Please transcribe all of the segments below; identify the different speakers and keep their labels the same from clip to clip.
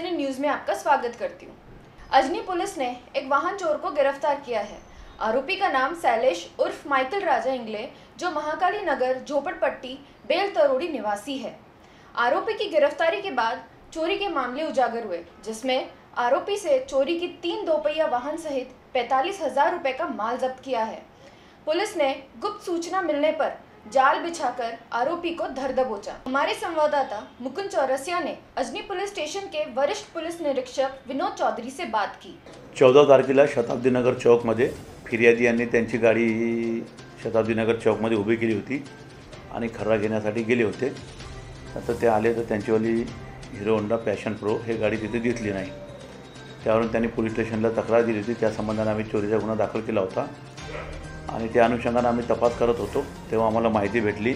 Speaker 1: एक्सएनएन news में आपका स्वागत करती हूँ। अजनी पुलिस ने एक वाहन चोर को गिरफ्तार किया है। आरोपी का नाम शैलेश उर्फ माइकल राजा इंगले, जो महाकाली नगर झोपड़पट्टी बेल तरोड़ी निवासी है। आरोपी की गिरफ्तारी के बाद चोरी के मामले उजागर हुए, जिसमें आरोपी से चोरी की 3 दोपहिया वाहन सहित 45,000 रुपए का माल जब्त किया है। पुलिस ने गुप्त सूचना मिलने पर जाल बिछाकर आरोपी को धर दबोचा। हमारे संवाददाता मुकुंद चौरसिया ने अजनी पुलिस स्टेशन के वरिष्ठ पुलिस निरीक्षक विनोद चौधरी से बात की।
Speaker 2: 14 तारखेला शताब्दी नगर चौकमध्ये फिर्यादी यांनी त्यांची गाडी शताब्दी नगर चौकमध्ये उभी केली होती आणि खर्रा घेण्यासाठी गेले होते। आता ते आले तर त्यांचीवाली हिरो होंडा पॅशन प्रो हे गाडी तिथे दिसली नाही। त्यावरून त्यांनी पोलीस स्टेशनला तक्रार दिली होती। त्या संबंधाने आम्ही चोरीचा गुन्हा दाखल केला होता आणि त्या अनुषंगाने आम्ही तपास करत होतो। तेव्हा आम्हाला माहिती भेटली,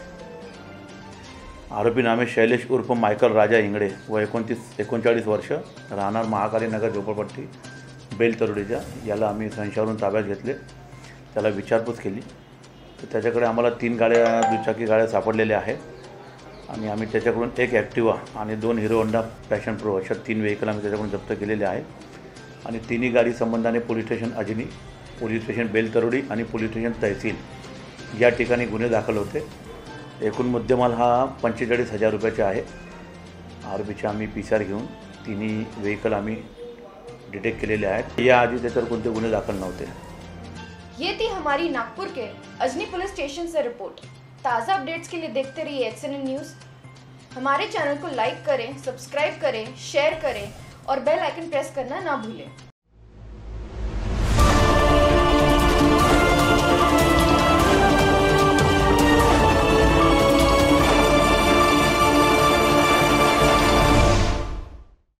Speaker 2: आरोपी नामे शैलेश उर्फ मायकल राजा इंगळे, वय 39 वर्ष, राहणार महाकाली नगर झोपड़पट्टी बेल तरोडीच्या, याला आम्ही संशयावरून ताब्यात घेतले। त्याला विचारपूस केली तर त्याच्याकडे आम्हाला 3 गाड्या दुचाकी गाड्या सापडलेल्या आहेत आणि आम्ही त्याच्याकडून एक ॲक्टिवा आणि 2 हिरो होंडा पॅशन प्रो अशा 3 व्हेकल आम्ही त्याच्याकडून जप्त केलेले आहेत आणि तिन्ही गाडी संबंधाने police station Ajni, police station Beltarodi आणि पोलीस स्टेशन तहसील या ठिकाणी गुन्हे दाखल होते। एकूण मुद्देमाल हा 45,000 रुपयाचा आहे। आरोपीचे आम्ही PCR घेऊन तिन्ही व्हेकल आम्ही डिटेक्ट केलेले आहेत। याआधी त्याच्यावर कोणते गुन्हे दाखल नव्हते।
Speaker 1: ये थी हमारी नागपुर के अजनी पुलिस स्टेशन से रिपोर्ट। ताज़ा अपडेट्स के लिए देखते रहिए एक्सएनएन न्यूज़। हमारे चैनल को लाइक करें, सब्सक्राइब करें, शेयर करें और बेल आइकन प्रेस करना ना भूलें।